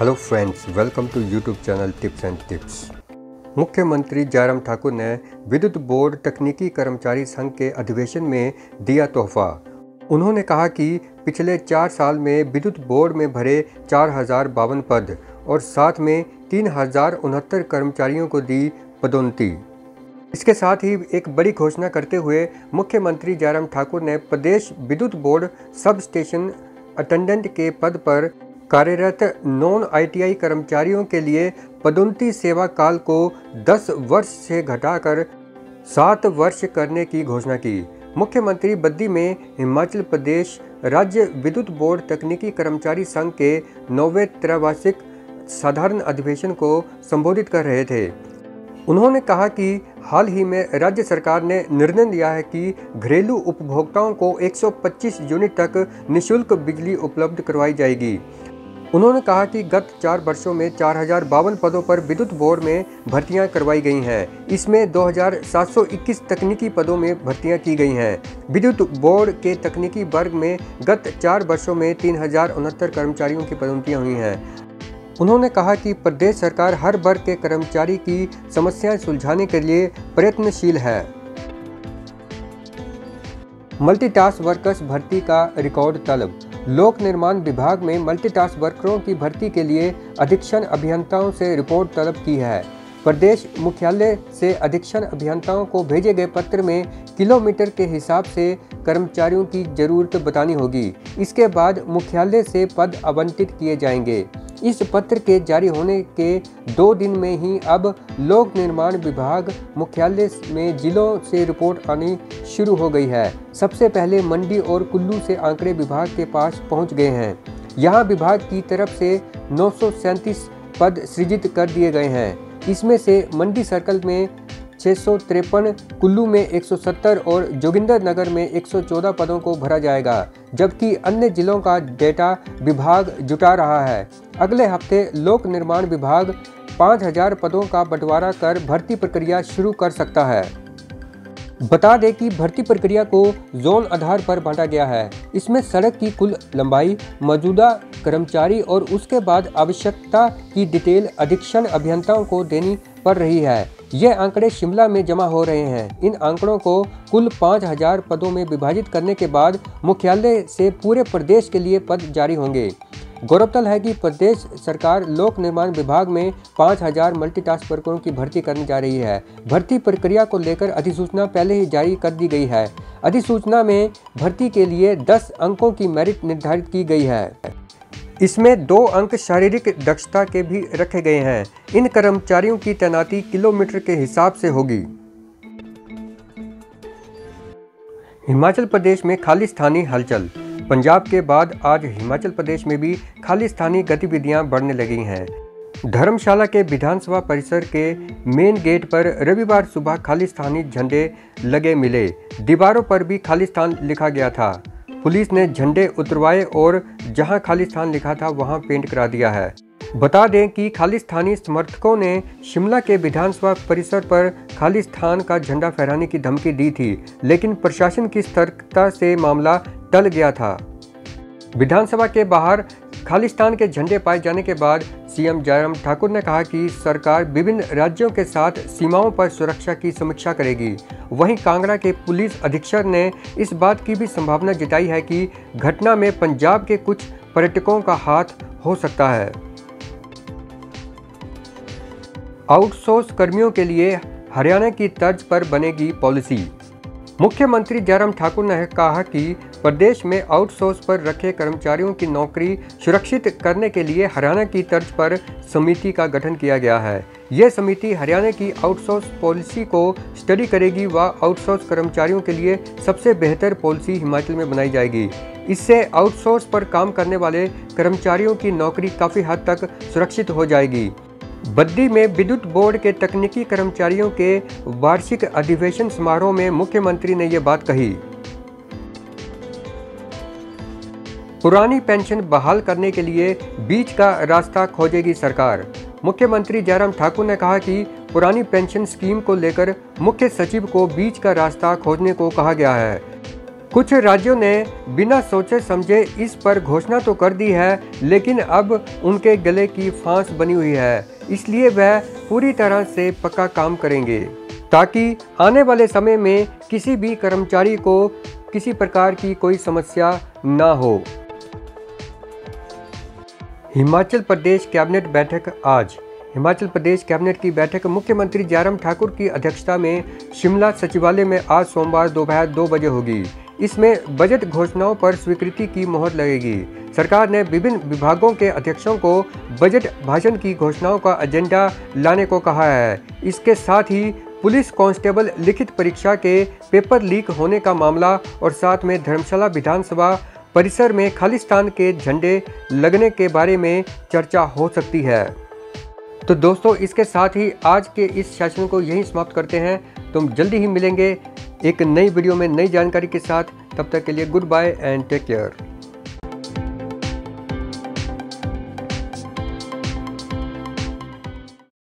Hello friends, welcome to YouTube channel tips and tips. मुख्यमंत्री जयराम ठाकुर ने विद्युत बोर्ड तकनीकी कर्मचारी संघ के अधिवेशन में दिया तोहफा। उन्होंने कहा कि पिछले 4 साल में विद्युत बोर्ड में भरे 4052 पद और साथ में 3069 कर्मचारियों को दी पदोन्नति। इसके साथ ही एक बड़ी घोषणा करते हुए मुख्यमंत्री जयराम ठाकुर ने प्रदेश विद्युत बोर्ड सब स्टेशन अटेंडेंट के पद पर कार्यरत नॉन ITI कर्मचारियों के लिए पदोन्नति सेवा काल को 10 वर्ष से घटाकर 7 वर्ष करने की घोषणा की। मुख्यमंत्री बद्दी में हिमाचल प्रदेश राज्य विद्युत बोर्ड तकनीकी कर्मचारी संघ के 9वें त्रैवार्षिक साधारण अधिवेशन को संबोधित कर रहे थे। उन्होंने कहा कि हाल ही में राज्य सरकार ने निर्णय लिया है कि घरेलू उपभोक्ताओं को 125 यूनिट तक निःशुल्क बिजली उपलब्ध करवाई जाएगी। उन्होंने कहा कि गत 4 वर्षों में 4052 पदों पर विद्युत बोर्ड में भर्तियां करवाई गई हैं। इसमें 2721 तकनीकी पदों में भर्तियां की गई हैं। विद्युत बोर्ड के तकनीकी वर्ग में गत 4 वर्षों में 3069 कर्मचारियों की पदोन्नतियां हुई हैं। उन्होंने कहा कि प्रदेश सरकार हर वर्ग के कर्मचारी की समस्याएं सुलझाने के लिए प्रयत्नशील है। मल्टीटास्क वर्कर्स भर्ती का रिकॉर्ड तलब। लोक निर्माण विभाग में मल्टीटास्क वर्करों की भर्ती के लिए अधीक्षण अभियंताओं से रिपोर्ट तलब की है। प्रदेश मुख्यालय से अधीक्षण अभियंताओं को भेजे गए पत्र में किलोमीटर के हिसाब से कर्मचारियों की जरूरत बतानी होगी। इसके बाद मुख्यालय से पद आवंटित किए जाएंगे। इस पत्र के जारी होने के 2 दिन में ही अब लोक निर्माण विभाग मुख्यालय में जिलों से रिपोर्ट आनी शुरू हो गई है। सबसे पहले मंडी और कुल्लू से आंकड़े विभाग के पास पहुंच गए हैं। यहां विभाग की तरफ से 937 पद सृजित कर दिए गए हैं। इसमें से मंडी सर्कल में 653, कुल्लू में 170 और जोगिंदरनगर में 114 पदों को भरा जाएगा, जबकि अन्य जिलों का डेटा विभाग जुटा रहा है। अगले हफ्ते लोक निर्माण विभाग 5000 पदों का बंटवारा कर भर्ती प्रक्रिया शुरू कर सकता है। बता दें कि भर्ती प्रक्रिया को जोन आधार पर बांटा गया है। इसमें सड़क की कुल लंबाई, मौजूदा कर्मचारी और उसके बाद आवश्यकता की डिटेल अधीक्षण अभियंताओं को देनी पड़ रही है। ये आंकड़े शिमला में जमा हो रहे हैं। इन आंकड़ों को कुल 5000 पदों में विभाजित करने के बाद मुख्यालय से पूरे प्रदेश के लिए पद जारी होंगे। गौरतलब है कि प्रदेश सरकार लोक निर्माण विभाग में 5000 मल्टीटास्क वर्करों की भर्ती करने जा रही है। भर्ती प्रक्रिया को लेकर अधिसूचना पहले ही जारी कर दी गई है। अधिसूचना में भर्ती के लिए 10 अंकों की मेरिट निर्धारित की गई है। इसमें 2 अंक शारीरिक दक्षता के भी रखे गए हैं। इन कर्मचारियों की तैनाती किलोमीटर के हिसाब से होगी। हिमाचल प्रदेश में खालिस्तानी हलचल। पंजाब के बाद आज हिमाचल प्रदेश में भी खालिस्तानी गतिविधियां बढ़ने लगी हैं। धर्मशाला के विधानसभा परिसर के मेन गेट पर रविवार सुबह खालिस्तानी झंडे लगे मिले। दीवारों पर भी खालिस्तान लिखा गया था। पुलिस ने झंडे उतरवाए और जहां खालिस्तान लिखा था वहां पेंट करा दिया है। बता दें कि खालिस्तानी समर्थकों ने शिमला के विधानसभा परिसर पर खालिस्तान का झंडा फहराने की धमकी दी थी, लेकिन प्रशासन की सतर्कता से मामला टल गया था। विधानसभा के बाहर खालिस्तान के झंडे पाए जाने के बाद सीएम जयराम ठाकुर ने कहा कि सरकार विभिन्न राज्यों के साथ सीमाओं पर सुरक्षा की समीक्षा करेगी। वहीं कांगड़ा के पुलिस अधीक्षक ने इस बात की भी संभावना जताई है कि घटना में पंजाब के कुछ पर्यटकों का हाथ हो सकता है। आउटसोर्स कर्मियों के लिए हरियाणा की तर्ज पर बनेगी पॉलिसी। मुख्यमंत्री जयराम ठाकुर ने कहा कि प्रदेश में आउटसोर्स पर रखे कर्मचारियों की नौकरी सुरक्षित करने के लिए हरियाणा की तर्ज पर समिति का गठन किया गया है। यह समिति हरियाणा की आउटसोर्स पॉलिसी को स्टडी करेगी व आउटसोर्स कर्मचारियों के लिए सबसे बेहतर पॉलिसी हिमाचल में बनाई जाएगी। इससे आउटसोर्स पर काम करने वाले कर्मचारियों की नौकरी काफ़ी हद तक सुरक्षित हो जाएगी। बद्दी में विद्युत बोर्ड के तकनीकी कर्मचारियों के वार्षिक अधिवेशन समारोह में मुख्यमंत्री ने ये बात कही। पुरानी पेंशन बहाल करने के लिए बीच का रास्ता खोजेगी सरकार। मुख्यमंत्री जयराम ठाकुर ने कहा कि पुरानी पेंशन स्कीम को लेकर मुख्य सचिव को बीच का रास्ता खोजने को कहा गया है। कुछ राज्यों ने बिना सोचे समझे इस पर घोषणा तो कर दी है, लेकिन अब उनके गले की फांस बनी हुई है। इसलिए वह पूरी तरह से पक्का काम करेंगे ताकि आने वाले समय में किसी भी कर्मचारी को किसी प्रकार की कोई समस्या ना हो। हिमाचल प्रदेश कैबिनेट बैठक आज। हिमाचल प्रदेश कैबिनेट की बैठक मुख्यमंत्री जयराम ठाकुर की अध्यक्षता में शिमला सचिवालय में आज सोमवार दोपहर 2 बजे होगी। इसमें बजट घोषणाओं पर स्वीकृति की मोहर लगेगी। सरकार ने विभिन्न विभागों के अध्यक्षों को बजट भाषण की घोषणाओं का एजेंडा लाने को कहा है। इसके साथ ही पुलिस कांस्टेबल लिखित परीक्षा के पेपर लीक होने का मामला और साथ में धर्मशाला विधानसभा परिसर में खालिस्तान के झंडे लगने के बारे में चर्चा हो सकती है। तो दोस्तों, इसके साथ ही आज के इस सेशन को यहीं समाप्त करते हैं। तुम जल्दी ही मिलेंगे एक नई वीडियो में नई जानकारी के साथ। तब तक के लिए good bye and take care.